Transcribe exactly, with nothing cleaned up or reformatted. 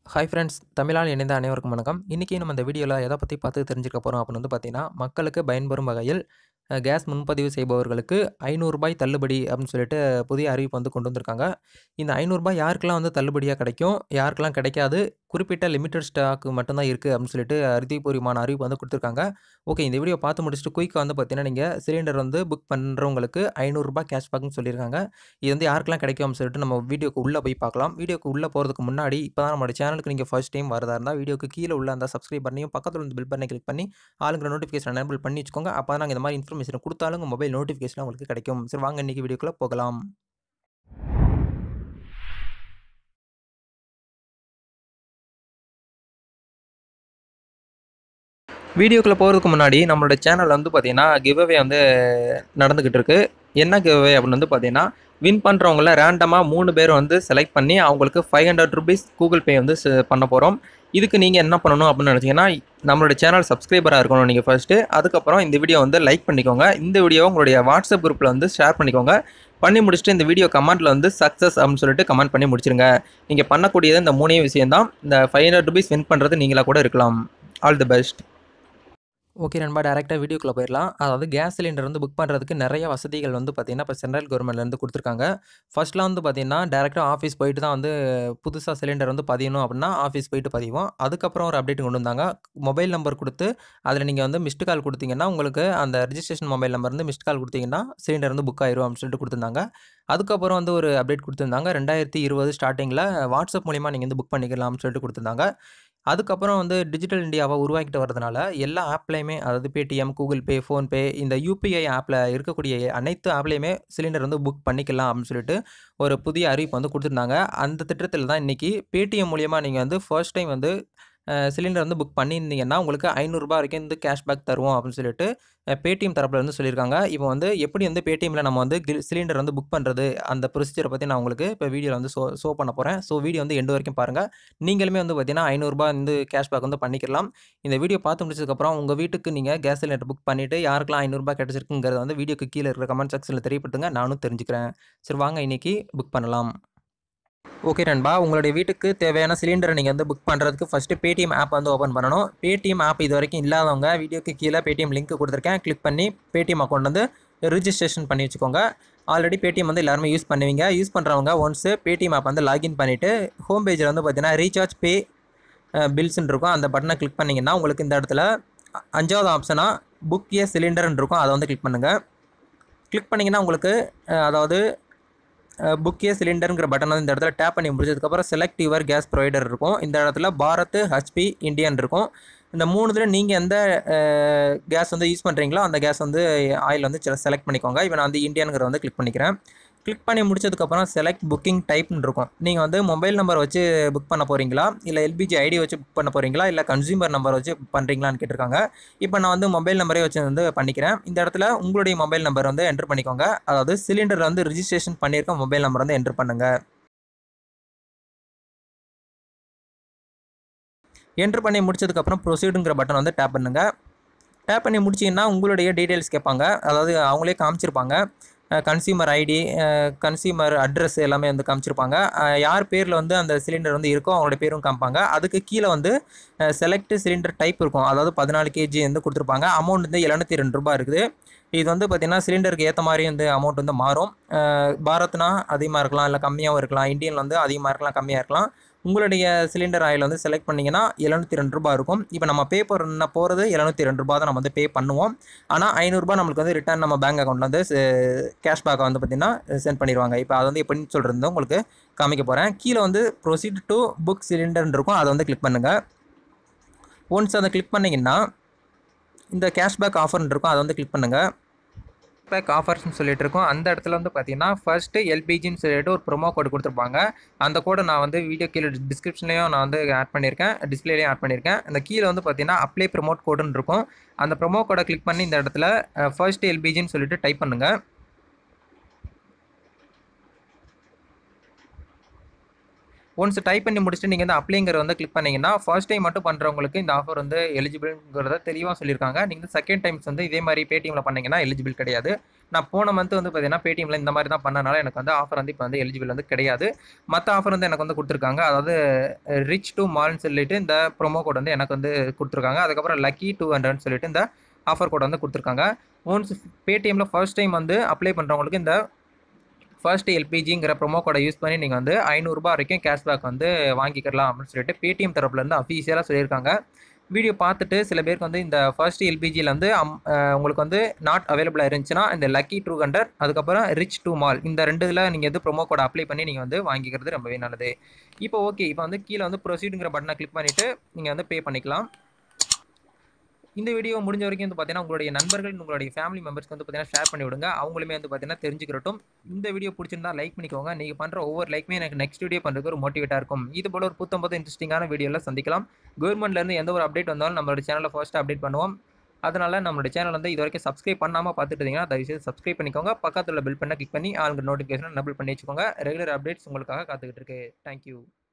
Hi friends, தமிழால் இணைந்த அனைவருக்கும் வணக்கம். இன்றைக்கி நம்ம இந்த வீடியோவில் எதை பற்றி பார்த்து தெரிஞ்சுக்க போகிறோம் அப்படின்னு வந்து பார்த்தீங்கன்னா, மக்களுக்கு பயன்பெறும் வகையில் அ கேஸ் முன்பதிவு செய்பவர்களுக்கு ரூ. ஐநூறு தள்ளுபடி அப்படின்னு சொல்லிட்டு புதிய அறிவிப்பு வந்து கொண்டு வந்திருக்காங்க. இந்த ரூ. ஐநூறு யாருக்கெல்லாம் வந்து தள்ளுபடியா கிடைக்கும், யாருக்கெல்லாம் கிடைக்காது, குறிப்பிட்ட லிமிட்டட் ஸ்டாக் மட்டும் தான் இருக்குது அப்படின்னு சொல்லிட்டு அறிவிப்பூர்வமான அறிவிப்பு வந்து கொடுத்துருக்காங்க. ஓகே, இந்த வீடியோ பார்த்து முடிச்சுட்டு குயிக்காக வந்து பார்த்தீங்கன்னா, நீங்கள் சிலிண்டர் வந்து புக் பண்ணுறவங்களுக்கு ரூ. ஐநூறு கேஷ்பேக்னு சொல்லியிருக்காங்க. இது வந்து யாருக்கெல்லாம் கிடைக்கும் அப்படின்னு சொல்லிட்டு நம்ம வீடியோக்கு உள்ளே போய் பார்க்கலாம். வீடியோக்கு உள்ளே போகிறதுக்கு முன்னாடி இப்போ தான் நம்மளோட சேனலுக்கு நீங்கள் ஃபர்ஸ்ட் டைம் வரதா இருந்தால் வீடியோக்கு கீழே உள்ள அந்த சப்ஸ்கிரைப் பட்டனையும் பக்கத்தில் வந்து பெல் பட்டனை கிளிக் பண்ணி ஆளுங்கிற நோட்டிஃபிகேஷன் எனேபிள் பண்ணி வச்சுக்கோங்க. அப்போ தான் நாங்கள் இந்த மாதிரி இன்ஃபர்மேஷன் கொடுத்தாலும் உங்கள் மொபைல் நோட்டிஃபிகேஷன் உங்களுக்கு கிடைக்கும். சரி, வாங்க இன்றைக்கி வீடியோக்குள்ளே போகலாம். வீடியோக்குள்ளே போகிறதுக்கு முன்னாடி நம்மளோட சேனல் வந்து பார்த்தீங்கன்னா கிவ் அவே வந்து நடந்துக்கிட்டு இருக்கு. என்ன கிவ் அவே அப்படின்னு வந்து பார்த்தீங்கன்னா, வின் பண்ணுறவங்கள ரேண்டமாக மூணு பேர் வந்து செலக்ட் பண்ணி அவங்களுக்கு five hundred rupees Google Pay வந்து பண்ண போகிறோம். இதுக்கு நீங்கள் என்ன பண்ணணும் அப்படின்னு நினச்சிங்கன்னா, நம்மளோட சேனல் சப்ஸ்கிரைபராக இருக்கணும் நீங்கள் ஃபர்ஸ்ட்டு. அதுக்கப்புறம் இந்த வீடியோ வந்து லைக் பண்ணிக்கோங்க. இந்த வீடியோவை உங்களுடைய வாட்ஸ்அப் குரூப்பில் வந்து ஷேர் பண்ணிக்கோங்க. பண்ணி முடிச்சுட்டு இந்த வீடியோ கமெண்ட்டில் வந்து சக்ஸஸ் அப்படின்னு சொல்லிட்டு கமெண்ட் பண்ணி முடிச்சிருங்க. நீங்கள் பண்ணக்கூடியது இந்த மூணே விஷயம் தான். இந்த ஃபைவ் ஹண்ட்ரட் ருபீஸ் வின் பண்ணுறது நீங்களாக கூட இருக்கலாம். All the best. ஓகே நண்பா, டேரெக்டாக வீடியோக்குள்ளே போயிடலாம். அதாவது கேஸ் சிலிண்டர் வந்து புக் பண்ணுறதுக்கு நிறைய வசதிகள் வந்து பார்த்திங்கன்னா, இப்போ சென்ட்ரல் கவர்மெண்ட்லேருந்து கொடுத்துருக்காங்க. ஃபர்ஸ்ட்லாம் வந்து பார்த்திங்கன்னா, டேரெக்டாக ஆஃபீஸ் போயிட்டு தான் வந்து புதுசாக சிலிண்டர் வந்து பதியணும் அப்படின்னா ஆஃபீஸ் போயிட்டு பதிவோம். அதுக்கப்புறம் ஒரு அப்டேட் கொண்டு வந்தாங்க. மொபைல் நம்பர் கொடுத்து அதில் நீங்கள் வந்து மிஸ்டு கால் கொடுத்தீங்கன்னா, உங்களுக்கு அந்த ரிஜிஸ்ட்ரேஷன் மொபைல் நம்பர் வந்து மிஸ்டு கால் கொடுத்தீங்கன்னா சிலிண்டர் வந்து புக் ஆயிரும் அப்படின்னு சொல்லிட்டு கொடுத்துருந்தாங்க. அதுக்கப்புறம் வந்து ஒரு அப்டேட் கொடுத்துருந்தாங்க. ரெண்டாயிரத்தி இருபது ஸ்டார்டிங்கில் வாட்ஸ்அப் மூலிமா நீங்கள் வந்து புக் பண்ணிக்கலாம்னு சொல்லிட்டு கொடுத்துருந்தாங்க. அதுக்கப்புறம் வந்து டிஜிட்டல் இந்தியாவை உருவாக்கிட்டு வரதுனால எல்லா ஆப்லையுமே, அதாவது பேடிஎம், கூகுள் பே, ஃபோன்பே, இந்த யூபிஐ ஆப்பில் இருக்கக்கூடிய அனைத்து ஆப்லையுமே சிலிண்டர் வந்து புக் பண்ணிக்கலாம் அப்படின்னு சொல்லிட்டு ஒரு புதிய அறிவிப்பு வந்து கொடுத்துருந்தாங்க. அந்த திட்டத்தில் தான் இன்றைக்கி பேடிஎம் மூலிமா நீங்கள் வந்து ஃபர்ஸ்ட் டைம் வந்து சிலிண்டர் வந்து புக் பண்ணியிருந்தீங்கன்னா உங்களுக்கு ரூ. ஐநூறு வரைக்கும் வந்து கேஷ்பேக் தருவோம் அப்படின்னு சொல்லிட்டு பேடிஎம் தரப்பில் வந்து சொல்லியிருக்காங்க. இப்போ வந்து எப்படி வந்து பேடிஎம்மில் நம்ம வந்து சிலிண்டர் வந்து புக் பண்ணுறது, அந்த ப்ரொசீஜரை பற்றி நான் உங்களுக்கு இப்போ வீடியோவில் வந்து ஷோ ஷோ பண்ண போகிறேன். ஸோ வீடியோ வந்து எண்டு வரைக்கும் பாருங்கள். நீங்களுமே வந்து பார்த்தீங்கன்னா ரூ. ஐநூறு வந்து கேஷ்பேக் வந்து பண்ணிக்கலாம். இந்த வீடியோ பார்த்து முடிச்சதுக்கப்புறம் உங்கள் வீட்டுக்கு நீங்கள் கேஸ் சிலிண்டர் புக் பண்ணிவிட்டு யாருக்கெல்லாம் ரூ. ஐநூறு கிடைச்சிருக்குங்கிறத வந்து வீடியோக்கு கீழே இருக்கிற கமெண்ட் செக்ஷனில் தெரியப்படுத்துங்க. நானும் தெரிஞ்சுக்கிறேன். சரி, வாங்க இன்றைக்கி புக் பண்ணலாம். ஓகே நண்பா, உங்களுடைய வீட்டுக்கு தேவையான சிலிண்டரை நீங்கள் வந்து புக் பண்ணுறதுக்கு ஃபஸ்ட்டு பேடிஎம் ஆப் வந்து ஓப்பன் பண்ணணும். பேடிஎம் ஆப் இது வரைக்கும் இல்லாதவங்க வீடியோக்கு கீழே பேடிஎம் லிங்க் கொடுத்துருக்கேன். கிளிக் பண்ணி பேடிஎம் அக்கௌண்ட் வந்து ரிஜிஸ்ட்ரேஷன் பண்ணி வச்சுக்கோங்க. ஆல்ரெடி பேடிஎம் வந்து எல்லாருமே யூஸ் பண்ணுவீங்க. யூஸ் பண்ணுறவங்க ஒன்ஸு பேடிஎம் ஆப் வந்து லாகின் பண்ணிவிட்டு ஹோம் பேஜில் வந்து பார்த்தீங்கன்னா ரீசார்ஜ் பே பில்ஸ்ன்னு இருக்கும். அந்த பட்டனை கிளிக் பண்ணிங்கன்னா உங்களுக்கு இந்த இடத்துல அஞ்சாவது ஆப்ஷனாக புக் ஏ சிலிண்டர்னு இருக்கும். அதை வந்து கிளிக் பண்ணுங்கள். கிளிக் பண்ணிங்கன்னா உங்களுக்கு அதாவது புக் ஏ சிலிண்டருங்கிற பட்டன் வந்து இந்த இடத்துல டேப் பண்ணி முடிச்சதுக்கப்புறம் செலக்ட் யுவர் கேஸ் ப்ரொவைடர் இருக்கும். இந்த இடத்துல பாரத், ஹெச்பி, இண்டியன் இருக்கும். இந்த மூணுத்தில் நீங்கள் எந்த கேஸ் வந்து யூஸ் பண்ணுறீங்களோ அந்த கேஸ் வந்து ஆயில் வந்து செலக்ட் பண்ணிக்கோங்க. இப்போ நான் வந்து இண்டியனுங்கிற வந்து கிளிக் பண்ணிக்கிறேன். கிளிக் பண்ணி முடிச்சதுக்கப்புறம் செலக்ட் புக்கிங் டைப்னு இருக்கும். நீங்கள் வந்து மொபைல் நம்பர் வச்சு புக் பண்ண போகிறீங்களா, இல்லை எல்பிஜி ஐடி வச்சு புக் பண்ண போகிறீங்களா, இல்லை கன்சியூமர் நம்பர் வச்சு புக் பண்ணுறீங்களான்னு கேட்டிருக்காங்க. இப்போ நான் வந்து மொபைல் நம்பரே வச்சு வந்து பண்ணிக்கிறேன். இந்த இடத்துல உங்களுடைய மொபைல் நம்பர் வந்து என்ட்ரு பண்ணிக்கோங்க. அதாவது சிலிண்டர் வந்து ரிஜிஸ்ட்ரேஷன் பண்ணியிருக்க மொபைல் நம்பர் வந்து என்ட்ரு பண்ணுங்கள். என்ட்ரு பண்ணி முடிச்சதுக்கப்புறம் ப்ரொசீடுங்கிற பட்டன் வந்து டேப் பண்ணுங்கள். டேப் பண்ணி முடிச்சிங்கன்னா உங்களுடைய டீட்டெயில்ஸ் கேட்பாங்க. அதாவது அவங்களே காமிச்சிருப்பாங்க. கன்சியூமர் ஐடி, கன்சியூமர் அட்ரஸ் எல்லாமே வந்து காமிச்சிருப்பாங்க. யார் பேரில் வந்து அந்த சிலிண்டர் வந்து இருக்கோ அவங்களோட பேரும் காமிப்பாங்க. அதுக்கு கீழே வந்து செலக்ட் சிலிண்டர் டைப் இருக்கும். அதாவது பதினாலு கேஜி வந்து கொடுத்துருப்பாங்க. அமௌண்ட் வந்து எழுநூற்றி ரெண்டு ரூபா இருக்குது. இது வந்து பார்த்திங்கன்னா சிலிண்டருக்கு ஏற்ற மாதிரி வந்து அமௌண்ட் வந்து மாறும். பாரத்னா அதிகமாக இருக்கலாம், இல்லை கம்மியாகவும் இருக்கலாம். இந்தியன் வந்து அதிகமாக இருக்கலாம், கம்மியாக இருக்கலாம். உங்களுடைய சிலிண்டர் ஆயில் வந்து செலக்ட் பண்ணிங்கன்னா எழுநூற்றி ரெண்டு ரூபா இருக்கும். இப்போ நம்ம பே பண்ண போகிறது எழுநூற்றி ரெண்டு ரூபா தான் நம்ம வந்து பே பண்ணுவோம். ஆனால் ஐநூறுரூபா நம்மளுக்கு வந்து ரிட்டர்ன் நம்ம பேங்க் அக்கௌண்ட்டில் வந்து கேஷ்பேக்கை வந்து பார்த்திங்கன்னா சென்ட் பண்ணிடுவாங்க. இப்போ அது வந்து எப்படின்னு சொல்கிறது உங்களுக்கு காமிக்க போகிறேன். கீழே வந்து ப்ரொசீட் டு புக் சிலிண்டர்னு இருக்கும். அதை வந்து கிளிக் பண்ணுங்கள். ஒன்ஸ் அதை கிளிக் பண்ணிங்கன்னா இந்த கேஷ்பேக் ஆஃபர்னு இருக்கும். அதை வந்து கிளிக் பண்ணுங்கள். பேக் ஆஃபர்ஸ்னு சொல்லிட்டு இருக்கோம். அந்த இடத்துல வந்து பார்த்தீங்கன்னா ஃபர்ஸ்ட்டு எல்பிஜின்னு சொல்லிட்டு ஒரு ப்ரோமோ கோடு கொடுத்துருப்பாங்க. அந்த கோடை நான் வந்து வீடியோ கீழே டிஸ்கிரிப்ஷன்லேயும் நான் வந்து ஆட் பண்ணியிருக்கேன், டிஸ்பிளேலையும் ஆட் பண்ணியிருக்கேன். அந்த கீழே வந்து பார்த்தீங்கன்னா அப்ளை ப்ரோமோட் கோடுன்னு இருக்கும். அந்த ப்ரோமோ கோடை கிளிக் பண்ணி இந்த இடத்துல ஃபர்ஸ்ட் எல்பிஜின்னு சொல்லிட்டு டைப் பண்ணுங்கள். ஒன்ஸ் டைப் பண்ணி முடிச்சுட்டு நீங்கள் வந்து அப்ளைங்கிற வந்து கிளிக் பண்ணிங்கன்னா ஃபர்ஸ்ட் டைம் மட்டும் பண்ணுறவங்களுக்கு இந்த ஆஃபர் வந்து எலிஜிபிள்ங்கிறத தெளிவாக சொல்லியிருக்காங்க. நீங்கள் செகண்ட் டைம்ஸ் வந்து இதே மாதிரி பேடிஎம்மில் பண்ணீங்கன்னா எலிஜிபிள் கிடையாது. நான் போன மந்த் வந்து பார்த்தீங்கன்னா பேடிஎம்மில் இந்த மாதிரி தான் பண்ணனால எனக்கு வந்து ஆஃபர் வந்து இப்போ வந்து எலிஜிபிள் வந்து கிடையாது. மற்ற ஆஃபர் வந்து எனக்கு வந்து கொடுத்துருக்காங்க. அதாவது ரிச் டு மால்னு சொல்லிட்டு இந்த ப்ரோமோ கோட் வந்து எனக்கு வந்து கொடுத்துருக்காங்க. அதுக்கப்புறம் லக்கி டூ ஹண்ட்ரட்னு சொல்லிட்டு இந்த ஆஃபர் கோட் வந்து கொடுத்துருக்காங்க. ஒன்ஸ் பேடிஎம்மில் ஃபர்ஸ்ட் டைம் வந்து அப்ளை பண்ணுறவங்களுக்கு இந்த ஃபர்ஸ்ட் எல்பிஜிங்கிற ப்ரோமோ கோடை யூஸ் பண்ணி நீங்கள் வந்து ஐநூறுரூபா வரைக்கும் கேஷ்பேக் வந்து வாங்கிக்கலாம் அப்படின்னு சொல்லிட்டு பேடிஎம் தரப்புலேருந்து அஃபீஷியலாக சொல்லியிருக்காங்க. வீடியோ பார்த்துட்டு சில பேருக்கு வந்து இந்த ஃபர்ஸ்ட் எல்பிஜியில் வந்து அம் உங்களுக்கு வந்து நாட் அவைலபிளாக இருந்துச்சுன்னா இந்த லக்கி டூ ஹண்ட்ரட் அதுக்கப்புறம் ரிச் டூ மால் இந்த ரெண்டு இதில் நீங்கள் வந்து ப்ரோமோ கோடை அப்ளை பண்ணி நீங்கள் வந்து வாங்கிக்கிறது ரொம்பவே நல்லது. இப்போ ஓகே, இப்போ வந்து கீழே வந்து ப்ரொசீடுங்கிற பட்டனை கிளிக் பண்ணிவிட்டு நீங்கள் வந்து பே பண்ணிக்கலாம். இந்த வீடியோ முடிஞ்ச வரைக்கும் வந்து பார்த்தீங்கன்னா உங்களுடைய நண்பர்கள் உங்களுடைய ஃபேமிலி மெம்பர்ஸ்க்கு வந்து பார்த்தீங்கன்னா ஷேர் பண்ணி விடுங்க. அவங்களுமே வந்து பார்த்தீங்கன்னா தெரிஞ்சுக்கிறட்டும். இந்த வீடியோ பிடிச்சிருந்தா லைக் பண்ணிக்கோங்க. நீங்கள் பண்ணுற ஒவ்வொரு லைக்குமே எனக்கு நெக்ஸ்ட் வீடியோ பண்ணுறதுக்கு ஒரு மோட்டிவேட்டாக இருக்கும். இது போல ஒரு புத்தம் புது இன்ட்ரெஸ்டிங்கான வீடியோவில் சந்திக்கலாம். கவர்மெண்ட்லேருந்து எந்த ஒரு அப்டேட் வந்தாலும் நம்மளோட சேனலில் ஃபர்ஸ்ட் அப்டேட் பண்ணுவோம். அதனால் நம்மளோட சேனல் வந்து இது வரைக்கும் சப்ஸ்கிரைப் பண்ணாமல் பார்த்துட்டு இருந்தீங்கன்னா தயவுசெய்து சப்ஸ்கிரைப் பண்ணிக்கோங்க. பக்கத்தில் பெல் பண்ண கிளிக் பண்ணி ஆளுங்க நோட்டிஃபிகேஷன் எனபிள் பண்ணி வச்சுக்கோங்க. ரெகுலர் அப்டேட்ஸ் உங்களுக்காக காத்துக்கிட்டு இருக்கு. தேங்க்யூ.